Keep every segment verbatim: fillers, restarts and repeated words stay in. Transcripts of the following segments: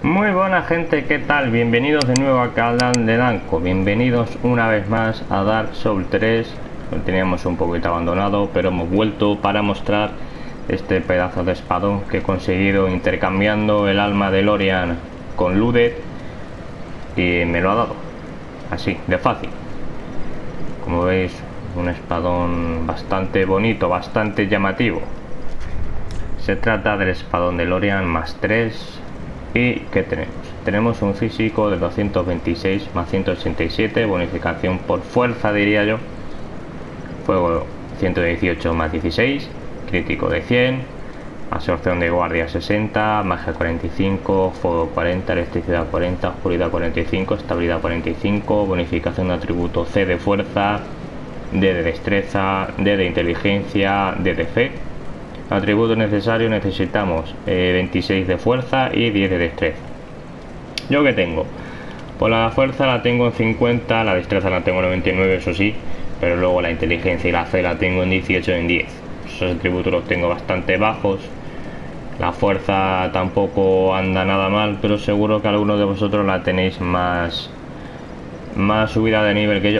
Muy buena gente, ¿qué tal? Bienvenidos de nuevo a canal de Danco. Bienvenidos una vez más a Dark Souls tres. Lo teníamos un poquito abandonado, pero hemos vuelto para mostrar este pedazo de espadón que he conseguido intercambiando el alma de Lorian con Ludeth, y me lo ha dado así de fácil. Como veis, un espadón bastante bonito, bastante llamativo. Se trata del espadón de Lorian más tres. ¿Y qué tenemos? Tenemos un físico de doscientos veintiséis más ciento ochenta y siete, bonificación por fuerza, diría yo. Fuego ciento dieciocho más dieciséis, crítico de cien, absorción de guardia sesenta, magia cuarenta y cinco, fuego cuarenta, electricidad cuarenta, oscuridad cuarenta y cinco, estabilidad cuarenta y cinco, bonificación de atributo C de fuerza, D de destreza, D de inteligencia, D de fe. Atributo necesario necesitamos eh, veintiséis de fuerza y diez de destreza. ¿Yo qué tengo? Pues la fuerza la tengo en cincuenta, la destreza la tengo en noventa y nueve, eso sí, pero luego la inteligencia y la fe la tengo en dieciocho, en diez. Esos atributos los tengo bastante bajos. La fuerza tampoco anda nada mal, pero seguro que algunos de vosotros la tenéis más, más subida de nivel que yo.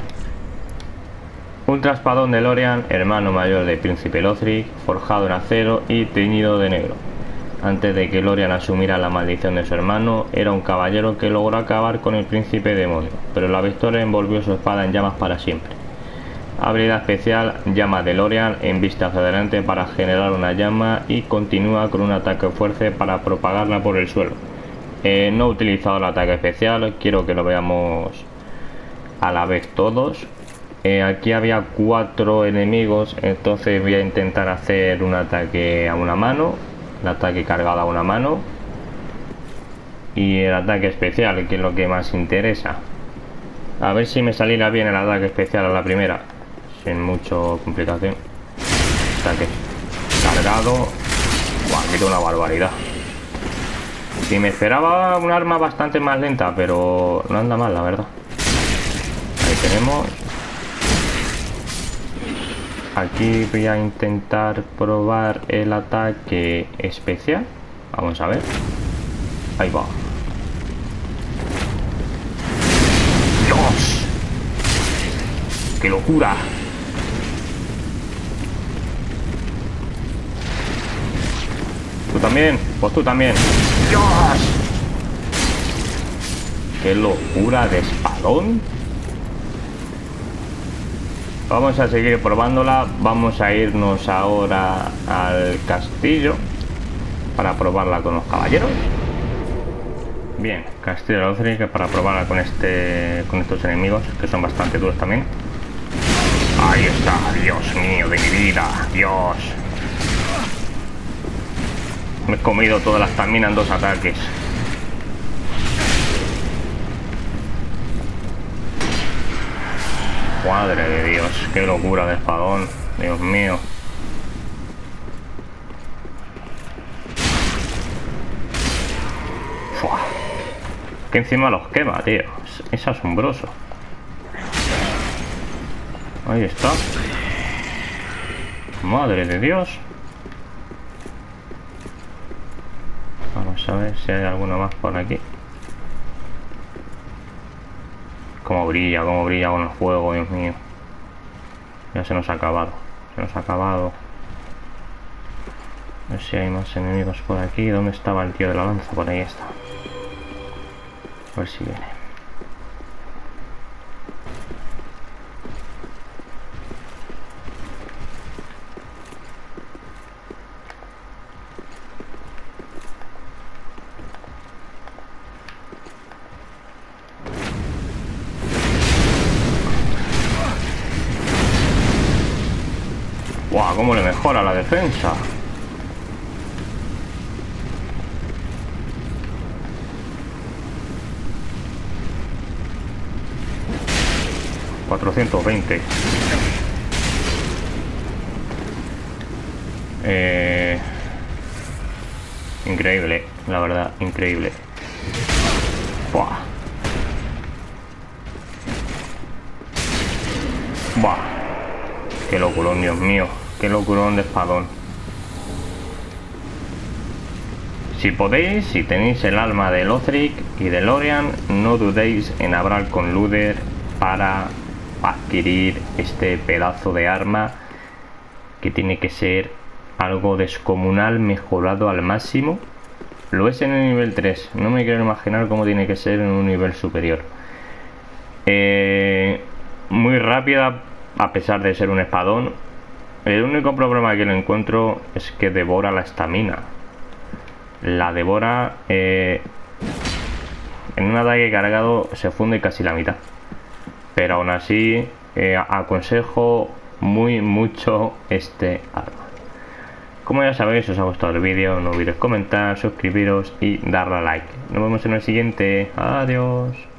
Ultra espadón de Lorian, hermano mayor del príncipe Lothric, forjado en acero y teñido de negro. Antes de que Lorian asumiera la maldición de su hermano, era un caballero que logró acabar con el príncipe demonio, pero la victoria envolvió su espada en llamas para siempre. Habilidad especial, llama de Lorian, en vista hacia adelante para generar una llama y continúa con un ataque fuerte para propagarla por el suelo. Eh, no he utilizado el ataque especial, quiero que lo veamos a la vez todos. Eh, aquí había cuatro enemigos, entonces voy a intentar hacer un ataque a una mano, el ataque cargado a una mano y el ataque especial, que es lo que más interesa. A ver si me saliera bien el ataque especial a la primera, sin mucha complicación. Ataque cargado. Buah, quito una barbaridad. Si me esperaba un arma bastante más lenta, pero no anda mal, la verdad. Ahí tenemos. Aquí voy a intentar probar el ataque especial. Vamos a ver. Ahí va. ¡Dios! ¡Qué locura! ¿Tú también? Pues tú también. ¡Dios! ¡Qué locura de espadón! Vamos a seguir probándola. Vamos a irnos ahora al castillo para probarla con los caballeros. Bien, castillo de Lothric para probarla con este con estos enemigos que son bastante duros también. Ahí está, Dios mío de mi vida, Dios. Me he comido todas las estamina en dos ataques. Madre de Dios, qué locura de espadón, Dios mío. Fua. Que encima los quema, tío. Es, es asombroso. Ahí está. Madre de Dios. Vamos a ver si hay alguno más por aquí. Cómo brilla, cómo brilla con el fuego, Dios mío. Ya se nos ha acabado. Se nos ha acabado. A ver si hay más enemigos por aquí. ¿Dónde estaba el tío de la lanza? Por ahí está. A ver si viene. ¡Guau! ¡Cómo le mejora la defensa! cuatrocientos veinte. Eh... Increíble, la verdad, increíble. ¡Buah! ¡Buah! ¡Qué locurón, Dios mío! ¡Qué locurón de espadón! Si podéis, si tenéis el alma de Lothric y de Lorian, no dudéis en hablar con Luder para adquirir este pedazo de arma que tiene que ser algo descomunal, mejorado al máximo. Lo es en el nivel tres, no me quiero imaginar cómo tiene que ser en un nivel superior. Eh, muy rápida, a pesar de ser un espadón. El único problema que lo encuentro es que devora la estamina. La devora eh, en un ataque cargado, se funde casi la mitad. Pero aún así eh, aconsejo muy mucho este arma. Como ya sabéis, si os ha gustado el vídeo, no olvidéis comentar, suscribiros y darle a like. Nos vemos en el siguiente. Adiós.